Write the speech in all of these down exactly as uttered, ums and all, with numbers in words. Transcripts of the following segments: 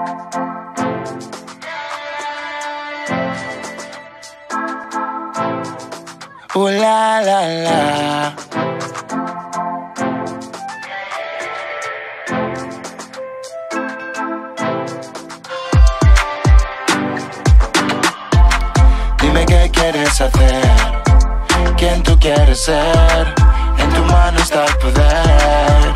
Ooh la la la. Dime qué quieres hacer, quién tú quieres ser. En tu mano está el poder.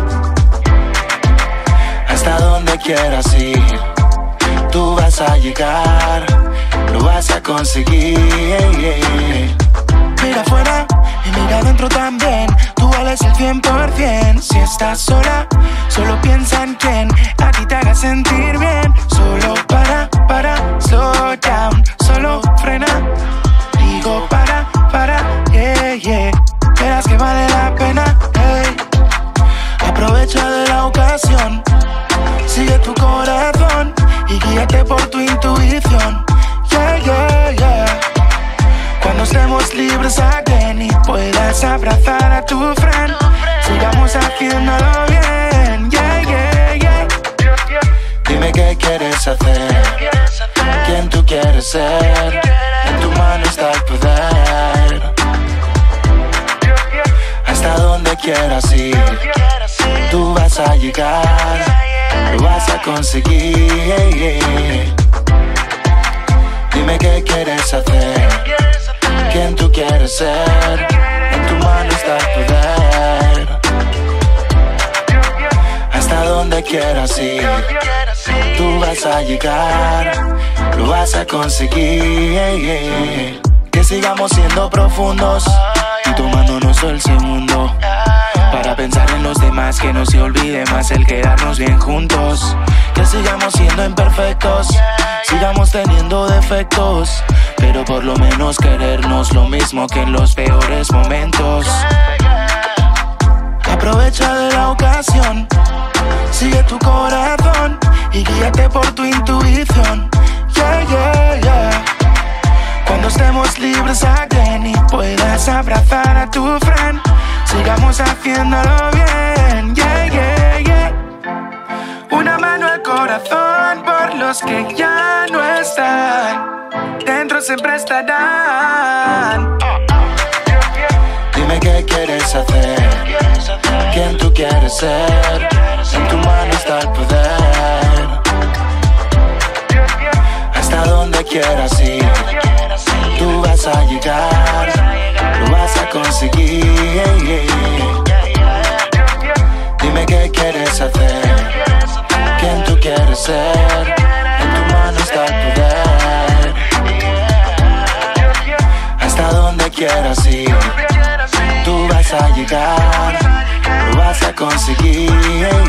Hasta donde quieras ir, tú vas a llegar, lo vas a conseguir. Mira afuera y mira adentro también. Tú vales el cien por ciento. Si estás sola, solo piensa en quién a ti te haga sentir bien. Solo para, para, slow down. Solo frena, digo para, para, yeah, yeah. Verás que vale la pena, hey. Aprovecha de la ocasión, sigue tu corazón y guíate por tu intuición, yeah, yeah, yeah. Cuando estemos libres again y puedas abrazar a tu friend, sigamos haciéndolo bien, yeah, yeah, yeah. Dime qué quieres hacer, quién tú quieres ser. En tu mano está el poder. Hasta donde quieras ir, tú vas a llegar, lo vas a conseguir. Dime qué quieres hacer, quién tú quieres ser. En tu mano está el poder. Hasta donde quieras ir, tú vas a llegar, lo vas a conseguir. Que sigamos siendo profundos y tomándonos el segundo para pensar en los demás, que no se olvide más el quedarnos bien juntos. Que sigamos siendo imperfectos, sigamos teniendo defectos, pero por lo menos querernos lo mismo que en los peores momentos. Aprovecha de la ocasión, sigue tu corazón y guíate por tu intuición, yeah, yeah, yeah. Cuando estemos libres again y puedas abrazar a tu friend, sigamos haciéndolo bien, yeah, yeah, yeah. Una mano al corazón por los que ya no están, dentro siempre estarán. Dime qué quieres hacer, quién tú quieres ser. En tu mano está el poder. Hasta donde quieras ir, tú vas a llegar, lo vas a conseguir. Dime qué quieres hacer, quién tú quieres ser. En tu mano está el poder. Hasta donde quieras ir, tú vas a llegar, lo vas a conseguir.